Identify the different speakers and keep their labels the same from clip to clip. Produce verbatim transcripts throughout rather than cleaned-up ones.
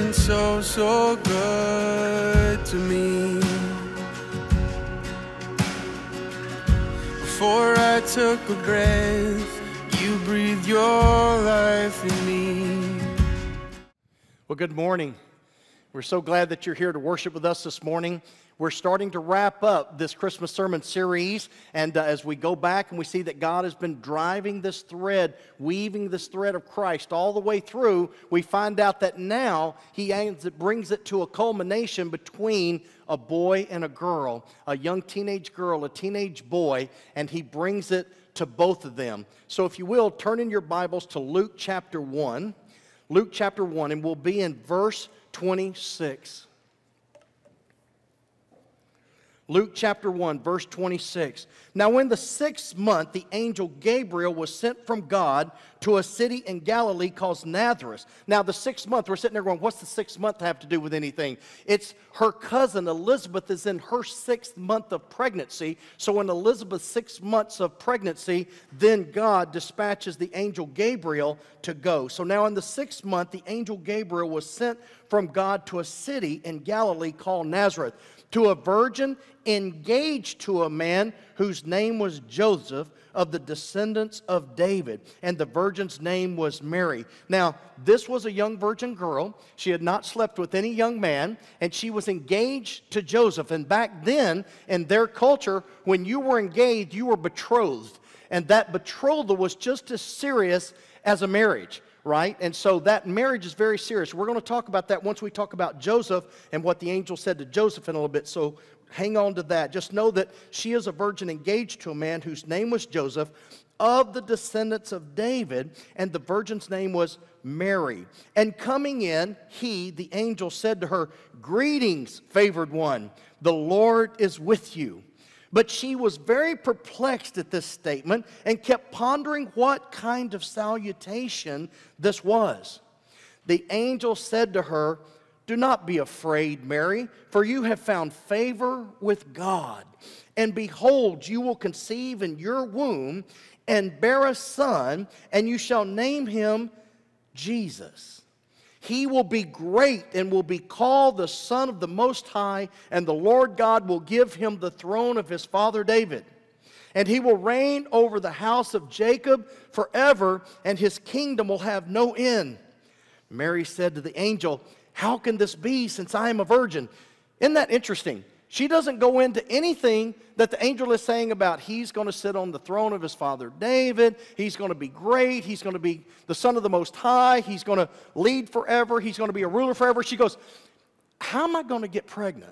Speaker 1: been so, so good to me. Before I took a breath, you breathed your life in me.
Speaker 2: Well, good morning. We're so glad that you're here to worship with us this morning. We're starting to wrap up this Christmas sermon series, and uh, as we go back and we see that God has been driving this thread, weaving this thread of Christ all the way through, we find out that now He aims, it brings it to a culmination between a boy and a girl, a young teenage girl, a teenage boy, and He brings it to both of them. So if you will, turn in your Bibles to Luke chapter one. Luke chapter one, and we'll be in verse twenty-six. Luke chapter one, verse twenty-six. Now in the sixth month, the angel Gabriel was sent from God to a city in Galilee called Nazareth. Now the sixth month, we're sitting there going, what's the sixth month have to do with anything? It's her cousin Elizabeth is in her sixth month of pregnancy. So in Elizabeth's six months of pregnancy, then God dispatches the angel Gabriel to go. So now in the sixth month, the angel Gabriel was sent from God to a city in Galilee called Nazareth, to a virgin engaged to a man whose name was Joseph, of the descendants of David. And the virgin's name was Mary. Now, this was a young virgin girl. She had not slept with any young man, and she was engaged to Joseph. And back then, in their culture, when you were engaged, you were betrothed. And that betrothal was just as serious as a marriage. Right? And so that marriage is very serious. We're going to talk about that once we talk about Joseph and what the angel said to Joseph in a little bit. So hang on to that. Just know that she is a virgin engaged to a man whose name was Joseph, of the descendants of David, and the virgin's name was Mary. And coming in, he, the angel, said to her, "Greetings, favored one, the Lord is with you." But she was very perplexed at this statement and kept pondering what kind of salutation this was. The angel said to her, "Do not be afraid, Mary, for you have found favor with God. And behold, you will conceive in your womb and bear a son, and you shall name him Jesus. He will be great and will be called the Son of the Most High, and the Lord God will give him the throne of his father David. And he will reign over the house of Jacob forever, and his kingdom will have no end." Mary said to the angel, "How can this be, since I am a virgin?" Isn't that interesting? She doesn't go into anything that the angel is saying about he's going to sit on the throne of his father David, he's going to be great, he's going to be the Son of the Most High, he's going to lead forever, he's going to be a ruler forever. She goes, how am I going to get pregnant?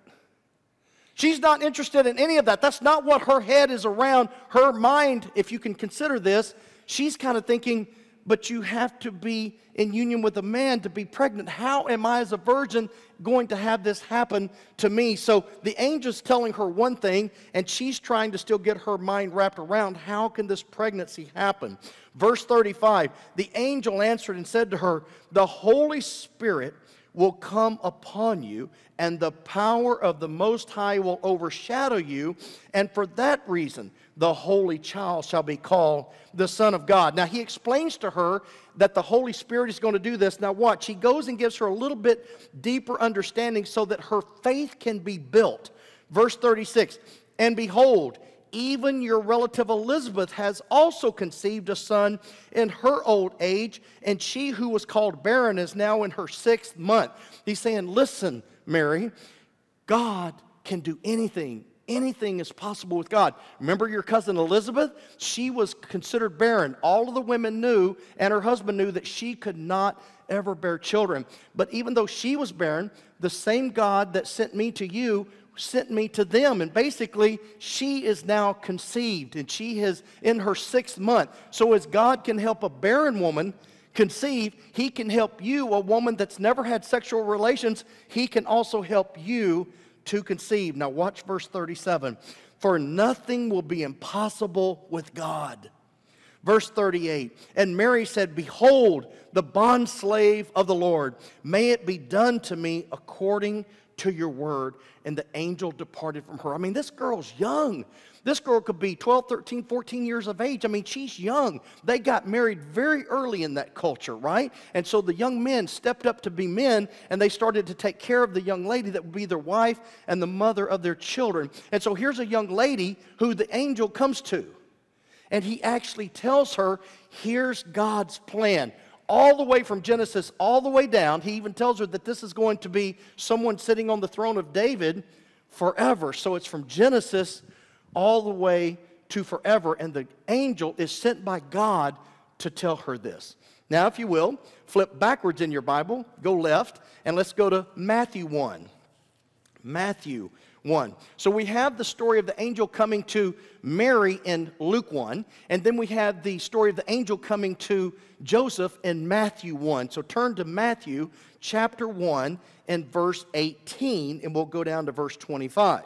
Speaker 2: She's not interested in any of that. That's not what her head is around. Her mind, if you can consider this, she's kind of thinking, but you have to be in union with a man to be pregnant. How am I as a virgin going to have this happen to me? So the angel's telling her one thing, and she's trying to still get her mind wrapped around how can this pregnancy happen. Verse thirty-five, the angel answered and said to her, "The Holy Spirit will come upon you, and the power of the Most High will overshadow you, and for that reason the Holy Child shall be called the Son of God." Now he explains to her that the Holy Spirit is going to do this. Now watch, he goes and gives her a little bit deeper understanding so that her faith can be built. Verse thirty-six, "And behold, even your relative Elizabeth has also conceived a son in her old age, and she who was called barren is now in her sixth month." He's saying, listen, Mary, God can do anything. Anything is possible with God. Remember your cousin Elizabeth? She was considered barren. All of the women knew, and her husband knew, that she could not ever bear children. But even though she was barren, the same God that sent me to you sent me to them. And basically, she is now conceived, and she is in her sixth month. So as God can help a barren woman conceive, He can help you, a woman that's never had sexual relations. He can also help you to conceive. Now watch verse thirty-seven. "For nothing will be impossible with God." Verse thirty-eight, and Mary said, behold, the bondslave of the Lord, may it be done to me according to your word. And the angel departed from her. I mean, this girl's young. This girl could be twelve, thirteen, fourteen years of age. I mean, she's young. They got married very early in that culture, right? And so the young men stepped up to be men, and they started to take care of the young lady that would be their wife and the mother of their children. And so here's a young lady who the angel comes to. And he actually tells her, here's God's plan. All the way from Genesis, all the way down. He even tells her that this is going to be someone sitting on the throne of David forever. So it's from Genesis all the way to forever. And the angel is sent by God to tell her this. Now, if you will, flip backwards in your Bible, go left, and let's go to Matthew one. Matthew one. So we have the story of the angel coming to Mary in Luke one, and then we have the story of the angel coming to Joseph in Matthew one. So turn to Matthew chapter one and verse eighteen, and we'll go down to verse twenty-five.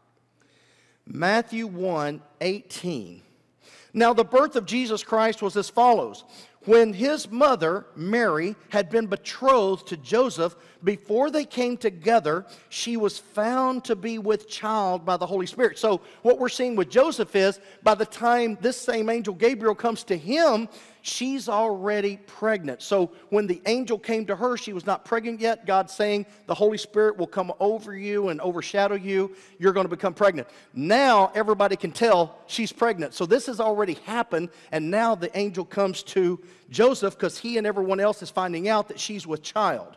Speaker 2: Matthew one, eighteen. Now the birth of Jesus Christ was as follows. When his mother, Mary, had been betrothed to Joseph, before they came together, she was found to be with child by the Holy Spirit. So what we're seeing with Joseph is, by the time this same angel Gabriel comes to him, she's already pregnant. So when the angel came to her, she was not pregnant yet. God's saying the Holy Spirit will come over you and overshadow you. You're going to become pregnant. Now everybody can tell she's pregnant. So this has already happened, and now the angel comes to Joseph because he and everyone else is finding out that she's with child.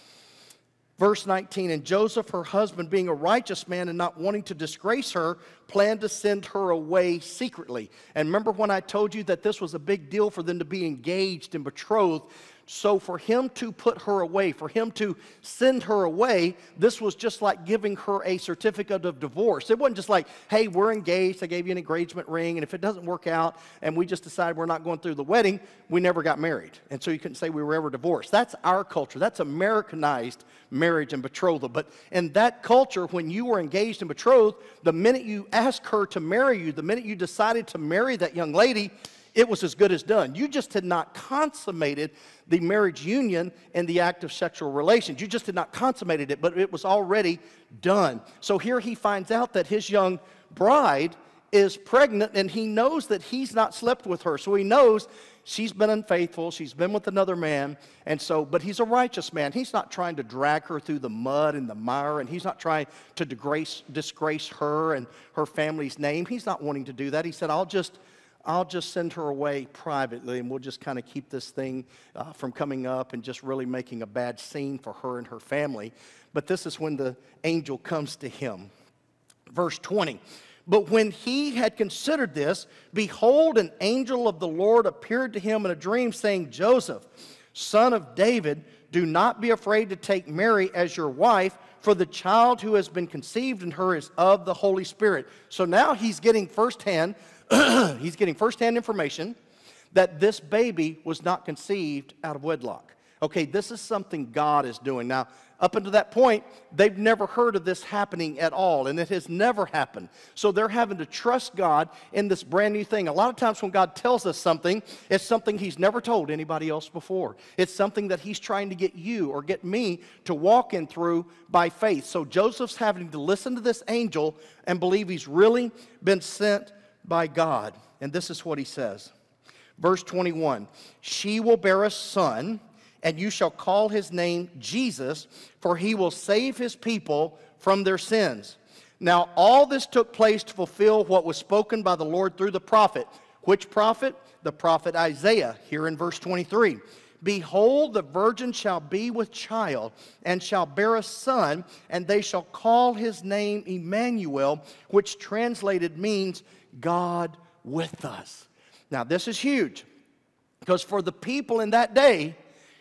Speaker 2: Verse nineteen, and Joseph, her husband, being a righteous man and not wanting to disgrace her, planned to send her away secretly. And remember when I told you that this was a big deal for them to be engaged and betrothed? So for him to put her away, for him to send her away, this was just like giving her a certificate of divorce. It wasn't just like, hey, we're engaged, I gave you an engagement ring, and if it doesn't work out and we just decide we're not going through the wedding, we never got married. And so you couldn't say we were ever divorced. That's our culture. That's Americanized marriage and betrothal. But in that culture, when you were engaged and betrothed, the minute you asked her to marry you, the minute you decided to marry that young lady, it was as good as done. You just had not consummated the marriage union and the act of sexual relations. You just had not consummated it, but it was already done. So here he finds out that his young bride is pregnant, and he knows that he's not slept with her. So he knows she's been unfaithful, she's been with another man, and so, but he's a righteous man. He's not trying to drag her through the mud and the mire, and he's not trying to disgrace, disgrace her and her family's name. He's not wanting to do that. He said, I'll just I'll just send her away privately, and we'll just kind of keep this thing uh, from coming up and just really making a bad scene for her and her family. But this is when the angel comes to him. Verse twenty, but when he had considered this, behold, an angel of the Lord appeared to him in a dream, saying, Joseph, son of David, do not be afraid to take Mary as your wife, for the child who has been conceived in her is of the Holy Spirit. So now he's getting firsthand He's getting firsthand information that this baby was not conceived out of wedlock. Okay, this is something God is doing. Now, up until that point, they've never heard of this happening at all, and it has never happened. So they're having to trust God in this brand new thing. A lot of times when God tells us something, it's something he's never told anybody else before. It's something that he's trying to get you or get me to walk in through by faith. So Joseph's having to listen to this angel and believe he's really been sent by God. And this is what he says. Verse twenty-one, she will bear a son, and you shall call his name Jesus, for he will save his people from their sins. Now all this took place to fulfill what was spoken by the Lord through the prophet. Which prophet? The prophet Isaiah, here in verse twenty-three. Behold, the virgin shall be with child, and shall bear a son, and they shall call his name Emmanuel, which translated means God with us. Now this is huge, because for the people in that day,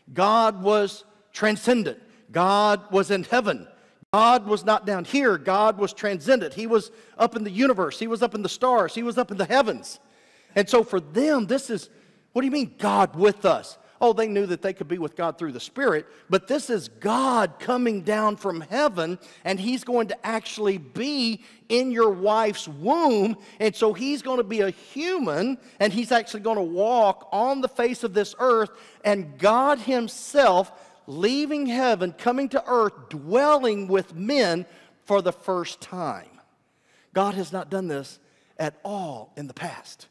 Speaker 2: God was transcendent. God was in heaven. God was not down here. God was transcendent. He was up in the universe. He was up in the stars. He was up in the heavens. And so for them, this is, what do you mean God with us? Oh, they knew that they could be with God through the Spirit, but this is God coming down from heaven, and he's going to actually be in your wife's womb, and so he's going to be a human, and he's actually going to walk on the face of this earth, and God himself leaving heaven, coming to earth, dwelling with men for the first time. God has not done this at all in the past.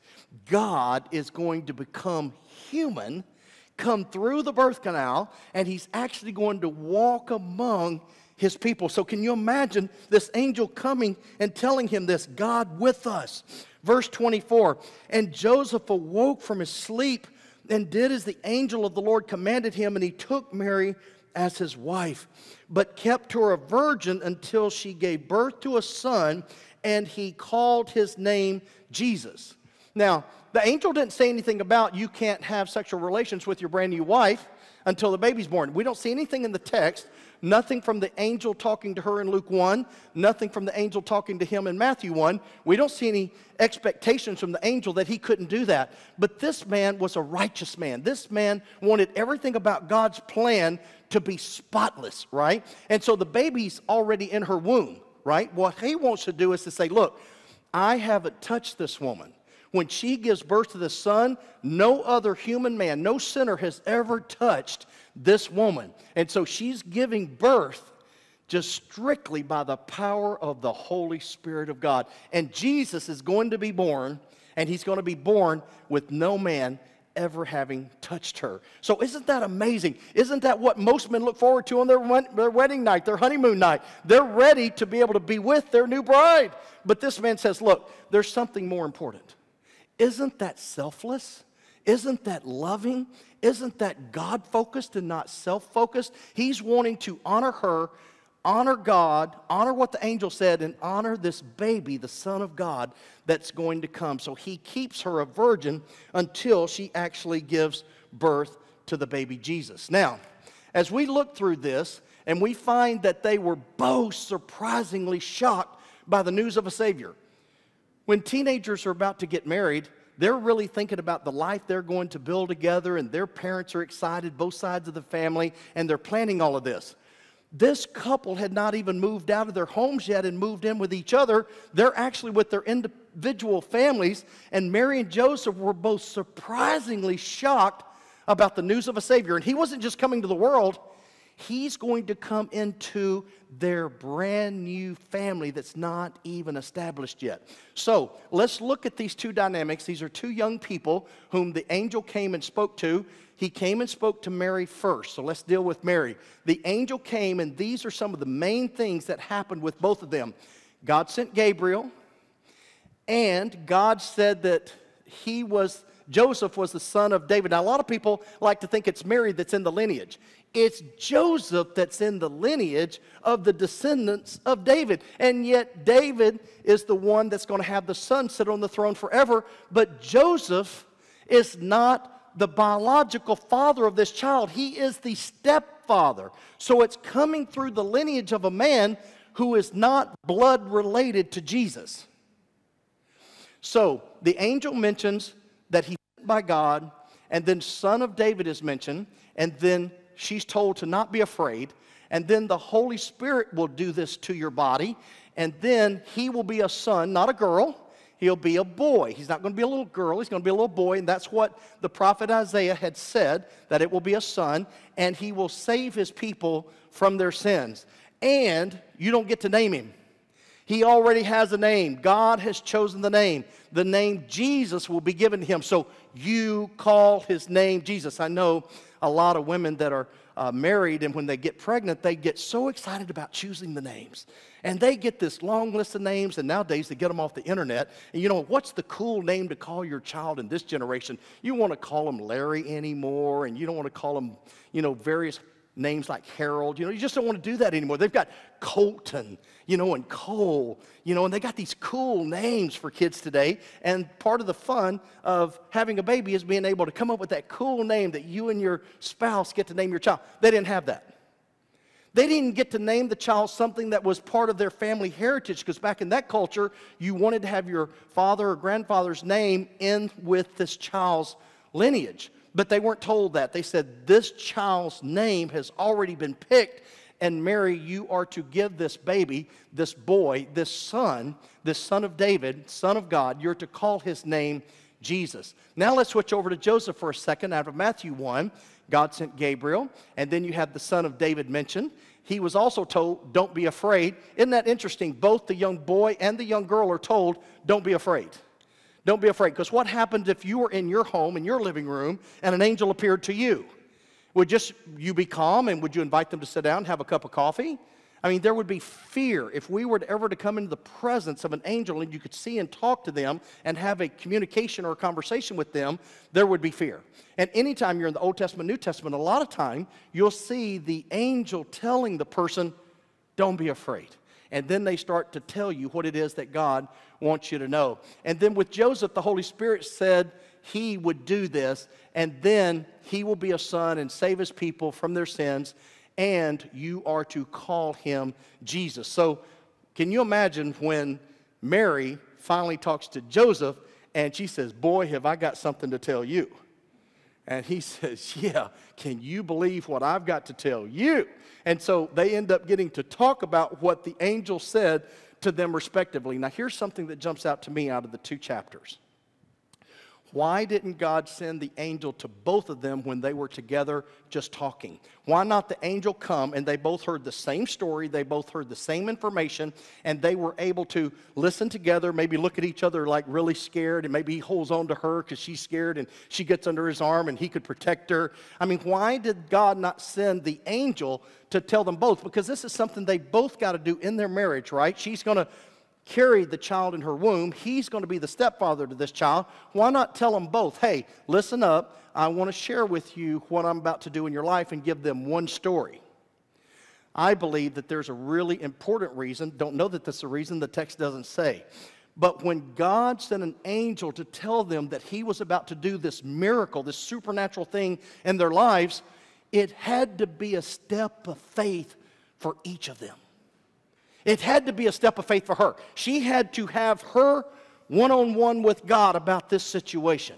Speaker 2: God is going to become human, come through the birth canal, and he's actually going to walk among his people. So can you imagine this angel coming and telling him this, God with us? Verse twenty-four, and Joseph awoke from his sleep and did as the angel of the Lord commanded him, and he took Mary as his wife, but kept her a virgin until she gave birth to a son, and he called his name Jesus. Now, the angel didn't say anything about you can't have sexual relations with your brand new wife until the baby's born. We don't see anything in the text, nothing from the angel talking to her in Luke one, nothing from the angel talking to him in Matthew one. We don't see any expectations from the angel that he couldn't do that. But this man was a righteous man. This man wanted everything about God's plan to be spotless, right? And so the baby's already in her womb, right? What he wants to do is to say, look, I haven't touched this woman. When she gives birth to the son, no other human man, no sinner has ever touched this woman. And so she's giving birth just strictly by the power of the Holy Spirit of God. And Jesus is going to be born, and he's going to be born with no man ever having touched her. So isn't that amazing? Isn't that what most men look forward to on their, their wedding night, their honeymoon night? They're ready to be able to be with their new bride. But this man says, look, there's something more important. Isn't that selfless? Isn't that loving? Isn't that God-focused and not self-focused? He's wanting to honor her, honor God, honor what the angel said, and honor this baby, the Son of God, that's going to come. So he keeps her a virgin until she actually gives birth to the baby Jesus. Now, as we look through this, and we find that they were both surprisingly shocked by the news of a Savior. When teenagers are about to get married, they're really thinking about the life they're going to build together, and their parents are excited, both sides of the family, and they're planning all of this. This couple had not even moved out of their homes yet and moved in with each other. They're actually with their individual families, and Mary and Joseph were both surprisingly shocked about the news of a Savior. And he wasn't just coming to the world. He's going to come into their brand new family that's not even established yet. So let's look at these two dynamics. These are two young people whom the angel came and spoke to. He came and spoke to Mary first. So let's deal with Mary. The angel came, and these are some of the main things that happened with both of them. God sent Gabriel, and God said that he was, Joseph was the son of David. Now, a lot of people like to think it's Mary that's in the lineage. It's Joseph that's in the lineage of the descendants of David. And yet David is the one that's going to have the son sit on the throne forever. But Joseph is not the biological father of this child. He is the stepfather. So it's coming through the lineage of a man who is not blood related to Jesus. So the angel mentions that he's sent by God, and then son of David is mentioned, and then she's told to not be afraid, and then the Holy Spirit will do this to your body, and then he will be a son, not a girl. He'll be a boy. He's not going to be a little girl. He's going to be a little boy, and that's what the prophet Isaiah had said, that it will be a son, and he will save his people from their sins. And you don't get to name him. He already has a name. God has chosen the name. The name Jesus will be given to him. So you call his name Jesus. I know a lot of women that are uh, married, and when they get pregnant, they get so excited about choosing the names. And they get this long list of names, and nowadays they get them off the internet. And you know, what's the cool name to call your child in this generation? You want to call them Larry anymore, and you don't want to call them, you know, various names like Harold. You know, you just don't want to do that anymore. They've got Colton, you know, and Cole, you know, and they got these cool names for kids today. And part of the fun of having a baby is being able to come up with that cool name that you and your spouse get to name your child. They didn't have that. They didn't get to name the child something that was part of their family heritage, because back in that culture, you wanted to have your father or grandfather's name in with this child's lineage. But they weren't told that. They said, this child's name has already been picked, and Mary, you are to give this baby, this boy, this son, this son of David, son of God, you're to call his name Jesus. Now let's switch over to Joseph for a second. Out of Matthew one, God sent Gabriel, and then you have the son of David mentioned. He was also told, don't be afraid. Isn't that interesting? Both the young boy and the young girl are told, don't be afraid. Don't be afraid, because what happens if you were in your home, in your living room, and an angel appeared to you? Would just you be calm, and would you invite them to sit down and have a cup of coffee? I mean, there would be fear if we were to ever to come into the presence of an angel and you could see and talk to them and have a communication or a conversation with them, there would be fear. And anytime you're in the Old Testament, New Testament, a lot of time you'll see the angel telling the person, don't be afraid. And then they start to tell you what it is that God wants you to know. And then with Joseph, the Holy Spirit said he would do this, and then he will be a son and save his people from their sins, and you are to call him Jesus. So can you imagine when Mary finally talks to Joseph, and she says, boy, have I got something to tell you. And he says, yeah, can you believe what I've got to tell you? And so they end up getting to talk about what the angel said to them respectively. Now here's something that jumps out to me out of the two chapters. Why didn't God send the angel to both of them when they were together just talking? Why not the angel come and they both heard the same story, they both heard the same information, and they were able to listen together, maybe look at each other like really scared, and maybe he holds on to her because she's scared and she gets under his arm and he could protect her. I mean, why did God not send the angel to tell them both? Because this is something they both got to do in their marriage, right? She's going to carry the child in her womb. He's going to be the stepfather to this child. Why not tell them both, hey, listen up, I want to share with you what I'm about to do in your life, and give them one story? I believe that there's a really important reason. Don't know that that's a reason, the text doesn't say. But when God sent an angel to tell them that he was about to do this miracle, this supernatural thing in their lives, it had to be a step of faith for each of them. It had to be a step of faith for her. She had to have her one-on-one with God about this situation.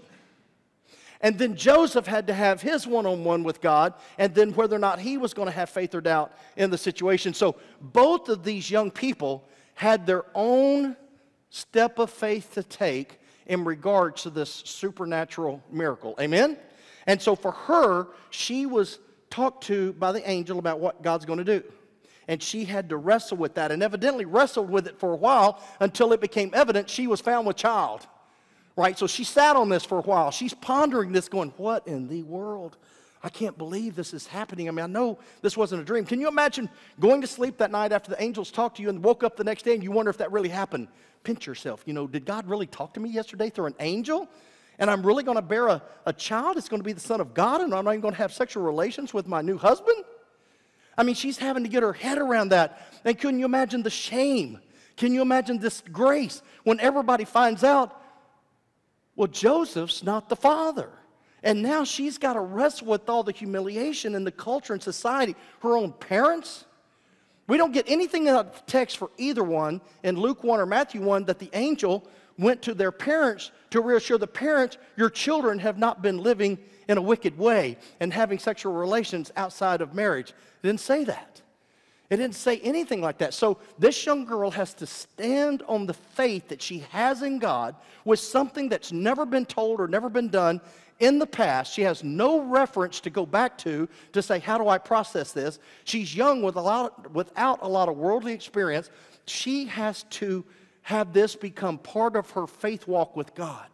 Speaker 2: And then Joseph had to have his one-on-one with God, and then whether or not he was going to have faith or doubt in the situation. So both of these young people had their own step of faith to take in regards to this supernatural miracle. Amen? And so for her, she was talked to by the angel about what God's going to do. And she had to wrestle with that, and evidently wrestled with it for a while until it became evident she was found with child. Right? So she sat on this for a while. She's pondering this, going, what in the world? I can't believe this is happening. I mean, I know this wasn't a dream. Can you imagine going to sleep that night after the angels talked to you and woke up the next day and you wonder if that really happened? Pinch yourself. You know, did God really talk to me yesterday through an angel? And I'm really going to bear a, a child? It's going to be the Son of God, and I'm not even going to have sexual relations with my new husband? I mean, she's having to get her head around that. And can you imagine the shame? Can you imagine this grace when everybody finds out, well, Joseph's not the father. And now she's got to wrestle with all the humiliation in the culture and society. Her own parents. We don't get anything out of the text for either one in Luke one or Matthew one that the angel went to their parents to reassure the parents, your children have not been living in a wicked way and having sexual relations outside of marriage. It didn't say that. It didn't say anything like that. So this young girl has to stand on the faith that she has in God with something that's never been told or never been done in the past. She has no reference to go back to to say, how do I process this? She's young with a lot, without a lot of worldly experience. She has to have this become part of her faith walk with God.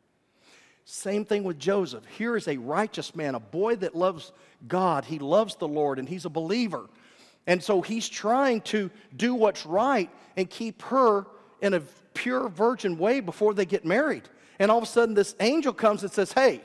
Speaker 2: Same thing with Joseph. Here is a righteous man, a boy that loves God. He loves the Lord, and he's a believer. And so he's trying to do what's right and keep her in a pure virgin way before they get married. And all of a sudden this angel comes and says, hey,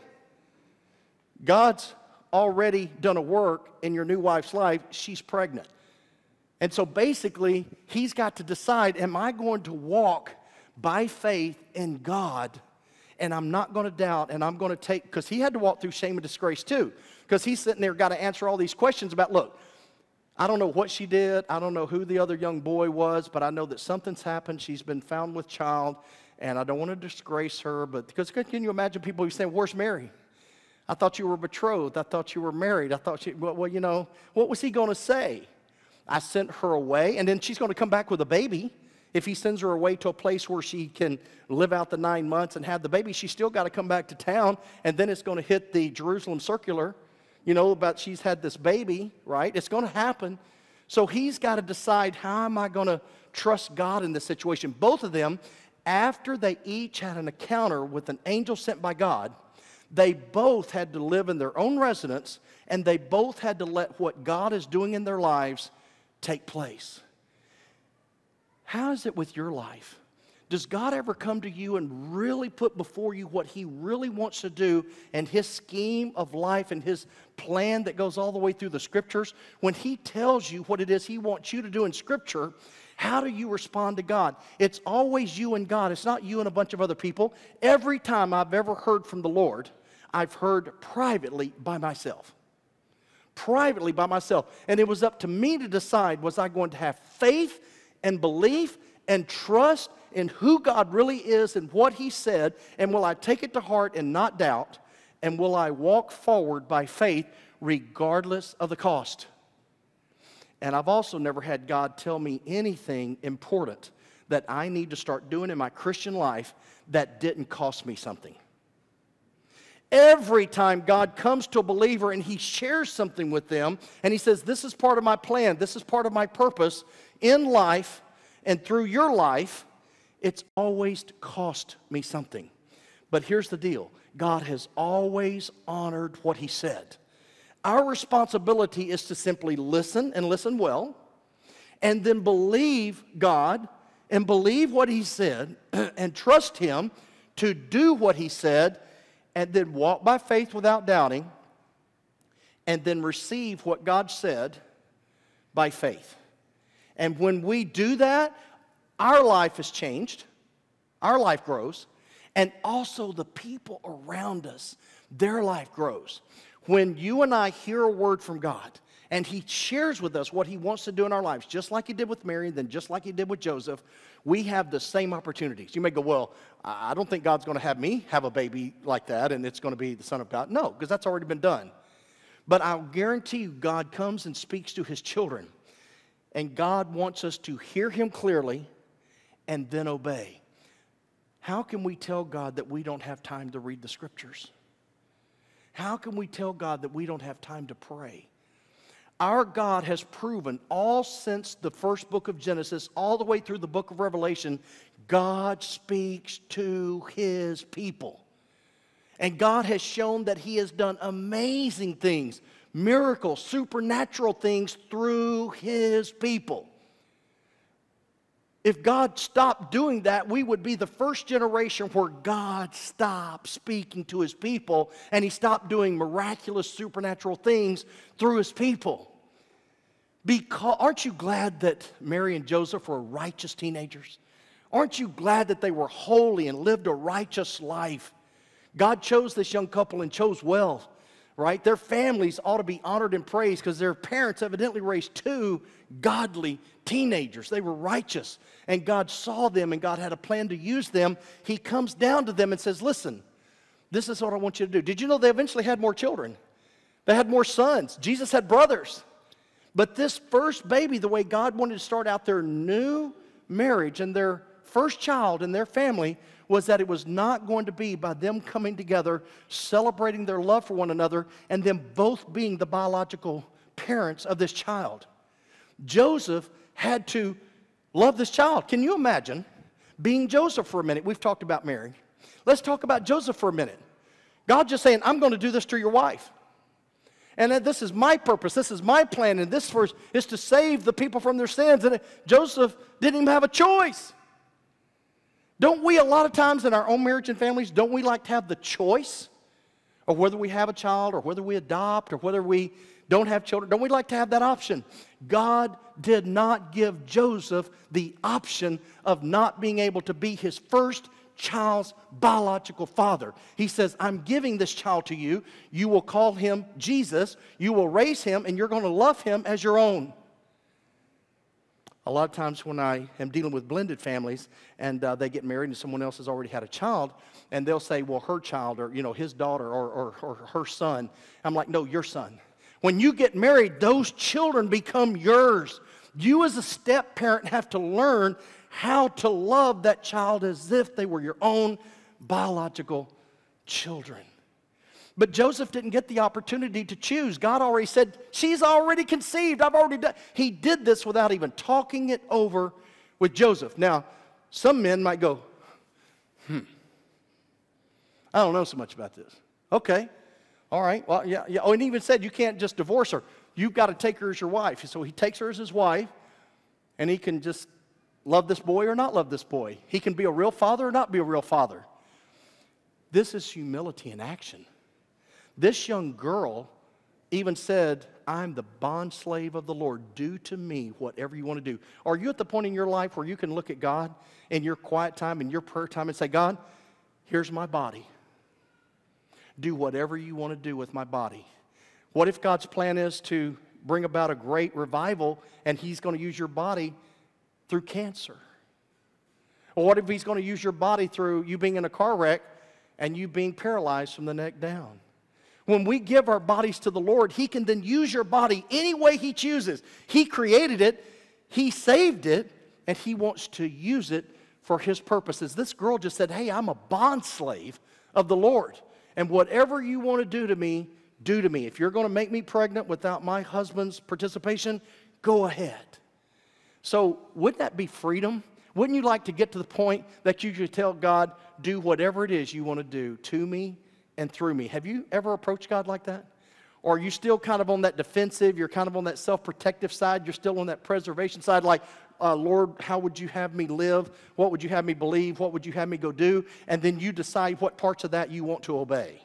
Speaker 2: God's already done a work in your new wife's life. She's pregnant. And so basically he's got to decide, am I going to walk by faith in God, and I'm not going to doubt, and I'm going to take, because he had to walk through shame and disgrace too, because he's sitting there got to answer all these questions about, look, I don't know what she did. I don't know who the other young boy was, but I know that something's happened. She's been found with child, and I don't want to disgrace her. But because can you imagine people who say, where's Mary? I thought you were betrothed. I thought you were married. I thought you, well, well you know, what was he going to say? I sent her away, and then she's going to come back with a baby. If he sends her away to a place where she can live out the nine months and have the baby, she's still got to come back to town, and then it's going to hit the Jerusalem circular, you know, about she's had this baby, right? It's going to happen. So he's got to decide, how am I going to trust God in this situation? Both of them, after they each had an encounter with an angel sent by God, they both had to live in their own residence, and they both had to let what God is doing in their lives take place. How is it with your life? Does God ever come to you and really put before you what he really wants to do and his scheme of life and his plan that goes all the way through the scriptures? When he tells you what it is he wants you to do in scripture, how do you respond to God? It's always you and God. It's not you and a bunch of other people. Every time I've ever heard from the Lord, I've heard privately by myself. Privately by myself. And it was up to me to decide, was I going to have faith and belief and trust in who God really is and what he said, and will I take it to heart and not doubt, and will I walk forward by faith regardless of the cost? And I've also never had God tell me anything important that I need to start doing in my Christian life that didn't cost me something. Every time God comes to a believer and he shares something with them, and he says, this is part of my plan, this is part of my purpose in life and through your life, it's always cost me something. But here's the deal. God has always honored what he said. Our responsibility is to simply listen and listen well, and then believe God and believe what he said and trust him to do what he said, and then walk by faith without doubting, and then receive what God said by faith. And when we do that, our life is changed, our life grows, and also the people around us, their life grows. When you and I hear a word from God, and he shares with us what he wants to do in our lives, just like he did with Mary, and then just like he did with Joseph, we have the same opportunities. You may go, well, I don't think God's going to have me have a baby like that, and it's going to be the Son of God. No, because that's already been done. But I'll guarantee you, God comes and speaks to his children. And God wants us to hear him clearly and then obey. How can we tell God that we don't have time to read the scriptures? How can we tell God that we don't have time to pray? Our God has proven all since the first book of Genesis, all the way through the book of Revelation, God speaks to his people. And God has shown that he has done amazing things, miracles, supernatural things through his people. If God stopped doing that, we would be the first generation where God stopped speaking to his people and he stopped doing miraculous supernatural things through his people. Because, aren't you glad that Mary and Joseph were righteous teenagers? Aren't you glad that they were holy and lived a righteous life? God chose this young couple and chose well, right? Their families ought to be honored and praised because their parents evidently raised two godly teenagers. They were righteous, and God saw them, and God had a plan to use them. He comes down to them and says, listen, this is what I want you to do. Did you know they eventually had more children? They had more sons. Jesus had brothers. But this first baby, the way God wanted to start out their new marriage and their first child in their family, was that it was not going to be by them coming together, celebrating their love for one another, and them both being the biological parents of this child. Joseph had to love this child. Can you imagine being Joseph for a minute? We've talked about Mary. Let's talk about Joseph for a minute. God just saying, I'm going to do this to your wife. And that this is my purpose, this is my plan, and this verse is to save the people from their sins. And Joseph didn't even have a choice. Don't we, a lot of times in our own marriage and families, don't we like to have the choice of whether we have a child or whether we adopt or whether we don't have children? Don't we like to have that option? God did not give Joseph the option of not being able to be his first child's biological father. He says, I'm giving this child to you. You will call him Jesus. You will raise him, and you're going to love him as your own. A lot of times when I am dealing with blended families and uh, they get married and someone else has already had a child, and they'll say, well, her child or, you know, his daughter or, or, or her son. I'm like, no, your son. When you get married, those children become yours. You as a step-parent have to learn how to love that child as if they were your own biological children. But Joseph didn't get the opportunity to choose. God already said, she's already conceived. I've already done. He did this without even talking it over with Joseph. Now, some men might go, hmm, I don't know so much about this. Okay, all right. Well, yeah, yeah. Oh, and he even said you can't just divorce her. You've got to take her as your wife. So he takes her as his wife, and he can just love this boy or not love this boy. He can be a real father or not be a real father. This is humility in action. This young girl even said, I'm the bondslave of the Lord. Do to me whatever you want to do. Are you at the point in your life where you can look at God in your quiet time, in your prayer time, and say, God, here's my body. Do whatever you want to do with my body. What if God's plan is to bring about a great revival and he's going to use your body through cancer? Or what if he's going to use your body through you being in a car wreck and you being paralyzed from the neck down? When we give our bodies to the Lord, he can then use your body any way he chooses. He created it, he saved it, and he wants to use it for his purposes. This girl just said, hey, I'm a bondslave of the Lord, and whatever you want to do to me, do to me. If you're going to make me pregnant without my husband's participation, go ahead. So wouldn't that be freedom? Wouldn't you like to get to the point that you could tell God, do whatever it is you want to do to me and through me? Have you ever approached God like that? Or are you still kind of on that defensive, you're kind of on that self-protective side, you're still on that preservation side, like, uh, Lord, how would you have me live? What would you have me believe? What would you have me go do? And then you decide what parts of that you want to obey.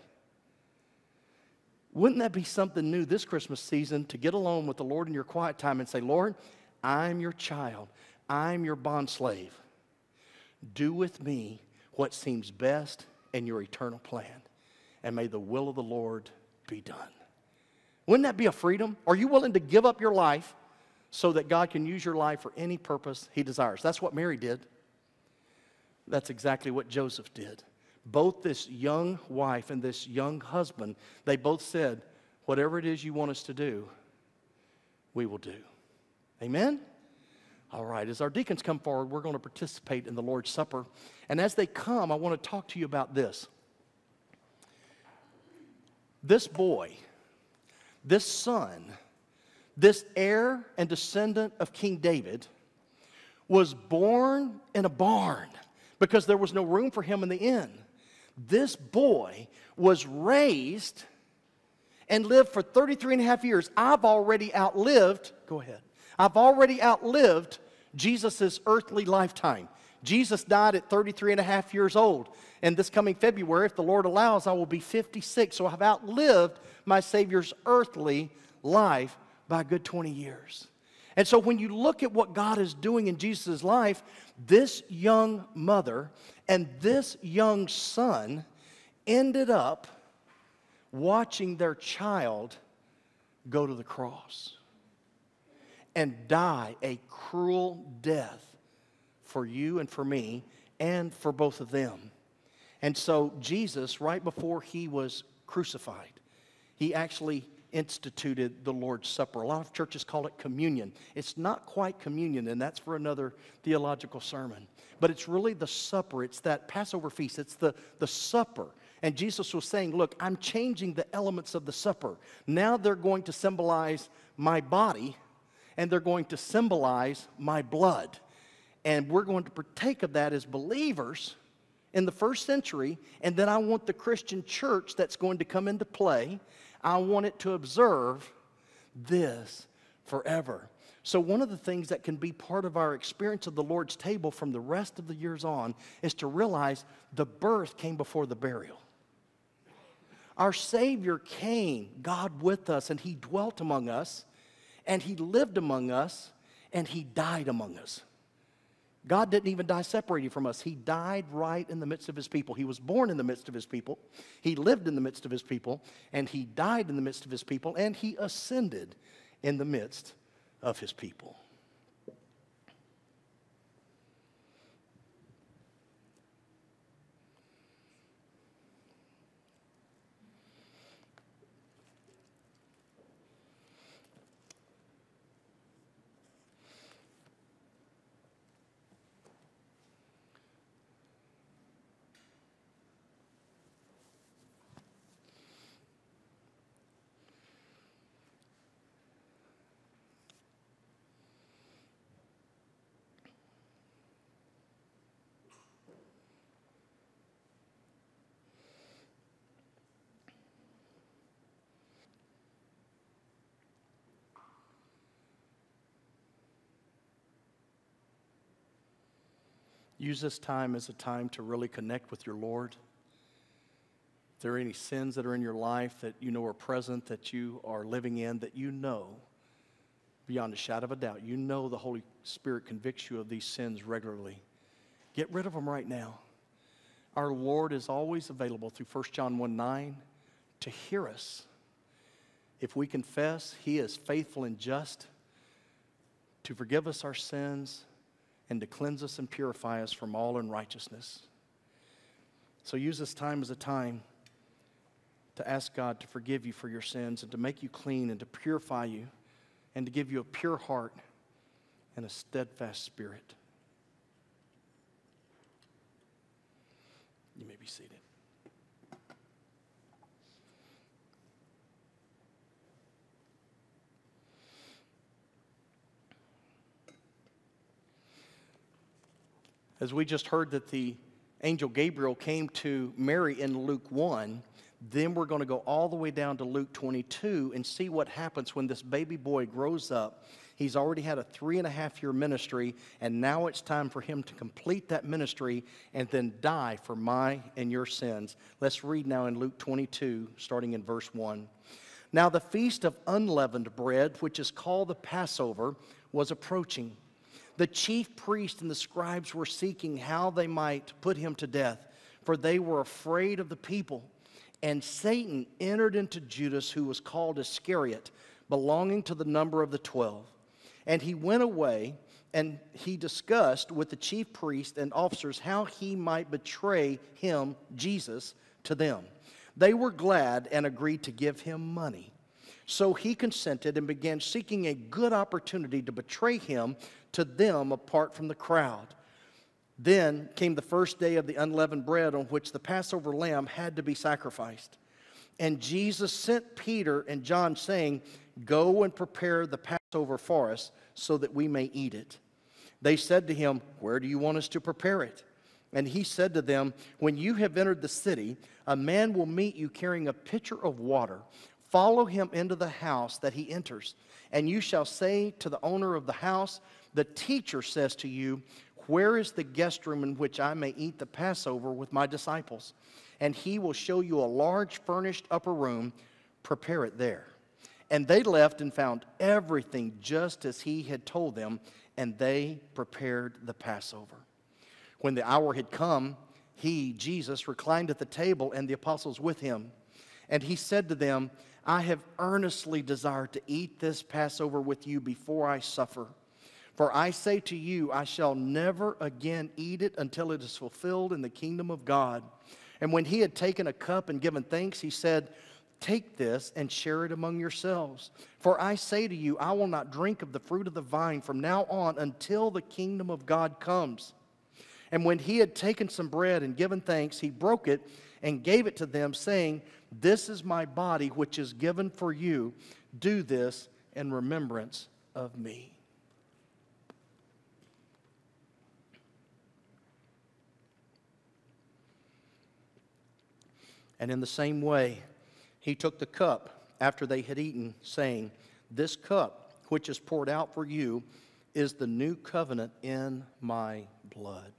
Speaker 2: Wouldn't that be something new this Christmas season to get alone with the Lord in your quiet time and say, Lord, I'm your child. I'm your bondslave. Do with me what seems best in your eternal plan. And may the will of the Lord be done. Wouldn't that be a freedom? Are you willing to give up your life so that God can use your life for any purpose he desires? That's what Mary did. That's exactly what Joseph did. Both this young wife and this young husband, they both said, whatever it is you want us to do, we will do. Amen? All right, as our deacons come forward, we're going to participate in the Lord's Supper. And as they come, I want to talk to you about this. This boy, this son, this heir and descendant of King David was born in a barn because there was no room for him in the inn. This boy was raised and lived for thirty-three and a half years. I've already outlived, go ahead, I've already outlived Jesus' earthly lifetime. Jesus died at thirty-three and a half years old. And this coming February, if the Lord allows, I will be fifty-six. So I've outlived my Savior's earthly life by a good twenty years. And so when you look at what God is doing in Jesus' life, this young mother and this young son ended up watching their child go to the cross and die a cruel death for you and for me and for both of them. And so Jesus, right before he was crucified, he actually instituted the Lord's Supper. A lot of churches call it communion. It's not quite communion, and that's for another theological sermon. But it's really the supper. It's that Passover feast. It's the, the supper. And Jesus was saying, look, I'm changing the elements of the supper. Now they're going to symbolize my body, and they're going to symbolize my blood. And we're going to partake of that as believers in the first century, and then I want the Christian church that's going to come into play, I want it to observe this forever. So one of the things that can be part of our experience of the Lord's table from the rest of the years on is to realize the birth came before the burial. Our Savior came, God with us, and he dwelt among us, and he lived among us, and he died among us. God didn't even die separated from us. He died right in the midst of his people. He was born in the midst of his people. He lived in the midst of his people. And he died in the midst of his people. And he ascended in the midst of his people. Use this time as a time to really connect with your Lord. If there are any sins that are in your life that you know are present, that you are living in, that you know, beyond a shadow of a doubt, you know the Holy Spirit convicts you of these sins regularly. Get rid of them right now. Our Lord is always available through First John one nine to hear us. If we confess, He is faithful and just to forgive us our sins and to cleanse us and purify us from all unrighteousness. So use this time as a time to ask God to forgive you for your sins and to make you clean and to purify you and to give you a pure heart and a steadfast spirit. You may be seated. As we just heard that the angel Gabriel came to Mary in Luke one, then we're going to go all the way down to Luke twenty-two and see what happens when this baby boy grows up. He's already had a three and a half year ministry, and now it's time for him to complete that ministry and then die for my and your sins. Let's read now in Luke twenty-two, starting in verse one. Now the feast of unleavened bread, which is called the Passover, was approaching. The chief priests and the scribes were seeking how they might put him to death, for they were afraid of the people. And Satan entered into Judas, who was called Iscariot, belonging to the number of the twelve. And he went away, and he discussed with the chief priests and officers how he might betray him, Jesus, to them. They were glad and agreed to give him money. So he consented and began seeking a good opportunity to betray him to them apart from the crowd. Then came the first day of the unleavened bread, on which the Passover lamb had to be sacrificed. And Jesus sent Peter and John, saying, "Go and prepare the Passover for us, so that we may eat it." They said to him, "Where do you want us to prepare it?" And he said to them, "When you have entered the city, a man will meet you carrying a pitcher of water. Follow him into the house that he enters, and you shall say to the owner of the house, 'The teacher says to you, where is the guest room in which I may eat the Passover with my disciples?' And he will show you a large furnished upper room. Prepare it there." And they left and found everything just as he had told them, and they prepared the Passover. When the hour had come, he, Jesus, reclined at the table, and the apostles with him. And he said to them, "I have earnestly desired to eat this Passover with you before I suffer. For I say to you, I shall never again eat it until it is fulfilled in the kingdom of God." And when he had taken a cup and given thanks, he said, "Take this and share it among yourselves. For I say to you, I will not drink of the fruit of the vine from now on until the kingdom of God comes." And when he had taken some bread and given thanks, he broke it and gave it to them, saying, "This is my body, which is given for you. Do this in remembrance of me." And in the same way, he took the cup after they had eaten, saying, "This cup, which is poured out for you, is the new covenant in my blood."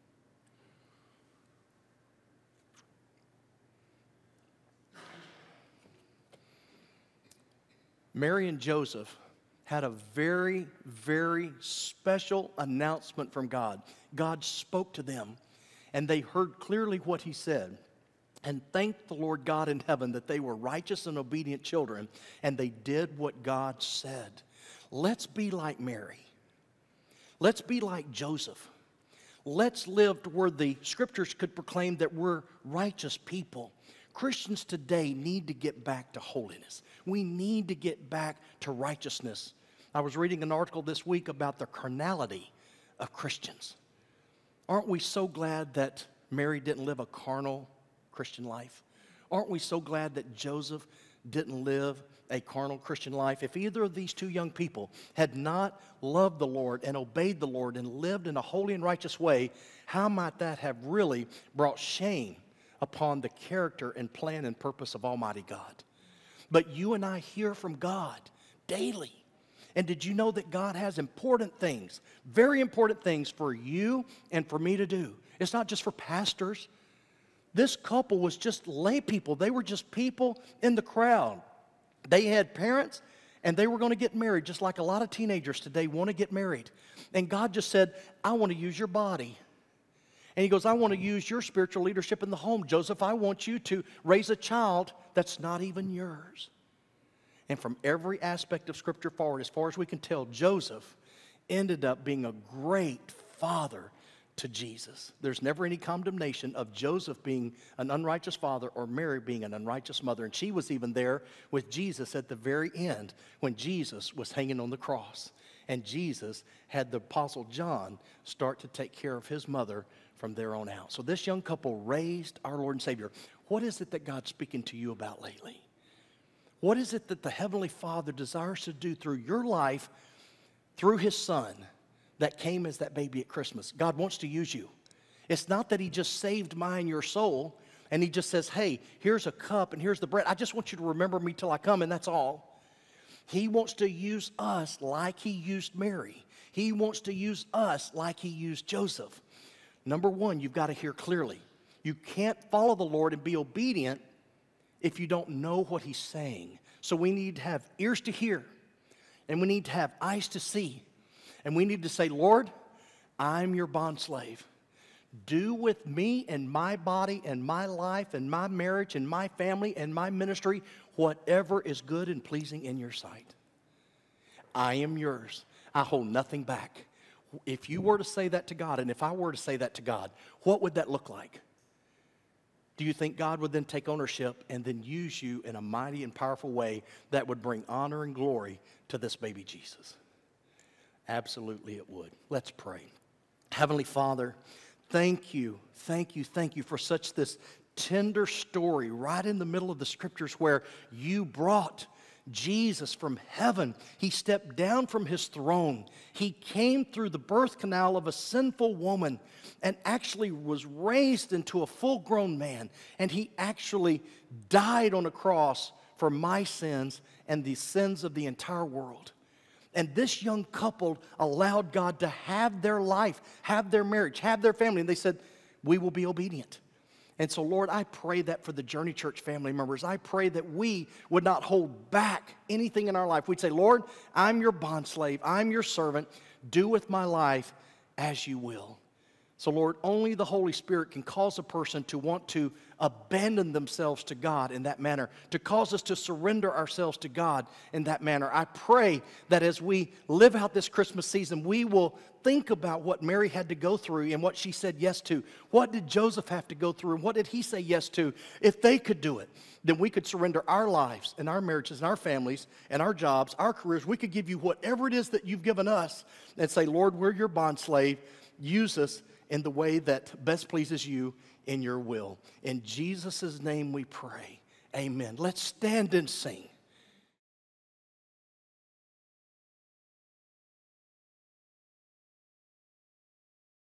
Speaker 2: Mary and Joseph had a very, very special announcement from God. God spoke to them, and they heard clearly what he said. And thanked the Lord God in heaven that they were righteous and obedient children, and they did what God said. Let's be like Mary. Let's be like Joseph. Let's live to where the scriptures could proclaim that we're righteous people. Christians today need to get back to holiness. We need to get back to righteousness. I was reading an article this week about the carnality of Christians. Aren't we so glad that Mary didn't live a carnal Christian life? Aren't we so glad that Joseph didn't live a carnal Christian life? If either of these two young people had not loved the Lord and obeyed the Lord and lived in a holy and righteous way, how might that have really brought shame upon the character and plan and purpose of Almighty God? But you and I hear from God daily. And did you know that God has important things, very important things for you and for me to do? It's not just for pastors. This couple was just lay people. They were just people in the crowd. They had parents, and they were going to get married, just like a lot of teenagers today want to get married. And God just said, I want to use your body. And he goes, I want to use your spiritual leadership in the home. Joseph, I want you to raise a child that's not even yours. And from every aspect of Scripture forward, as far as we can tell, Joseph ended up being a great father to Jesus. There's never any condemnation of Joseph being an unrighteous father or Mary being an unrighteous mother. And she was even there with Jesus at the very end when Jesus was hanging on the cross. And Jesus had the Apostle John start to take care of his mother from there on out. So this young couple raised our Lord and Savior. What is it that God's speaking to you about lately? What is it that the Heavenly Father desires to do through your life, through His Son that came as that baby at Christmas? God wants to use you. It's not that He just saved mine, your soul, and He just says, hey, here's a cup and here's the bread. I just want you to remember me till I come, and that's all. He wants to use us like He used Mary. He wants to use us like He used Joseph. Number one, you've got to hear clearly. You can't follow the Lord and be obedient if you don't know what He's saying. So we need to have ears to hear, and we need to have eyes to see, and we need to say, Lord, I'm your bondslave. Do with me and my body and my life and my marriage and my family and my ministry whatever is good and pleasing in your sight. I am yours. I hold nothing back. If you were to say that to God, and if I were to say that to God, what would that look like? Do you think God would then take ownership and then use you in a mighty and powerful way that would bring honor and glory to this baby Jesus? Absolutely it would. Let's pray. Heavenly Father, thank you, thank you, thank you for such this tender story right in the middle of the Scriptures where you brought Jesus from heaven. He stepped down from His throne. He came through the birth canal of a sinful woman and actually was raised into a full-grown man. And He actually died on a cross for my sins and the sins of the entire world. And this young couple allowed God to have their life, have their marriage, have their family. And they said, we will be obedient. And so, Lord, I pray that for the Journey Church family members. I pray that we would not hold back anything in our life. We'd say, Lord, I'm your bondslave. I'm your servant. Do with my life as you will. So, Lord, only the Holy Spirit can cause a person to want to abandon themselves to God in that manner, to cause us to surrender ourselves to God in that manner. I pray that as we live out this Christmas season, we will think about what Mary had to go through and what she said yes to. What did Joseph have to go through and what did he say yes to? If they could do it, then we could surrender our lives and our marriages and our families and our jobs, our careers. We could give you whatever it is that you've given us and say, Lord, we're your bondslave. Use us in the way that best pleases you in your will. In Jesus' name we pray. Amen. Let's stand and sing.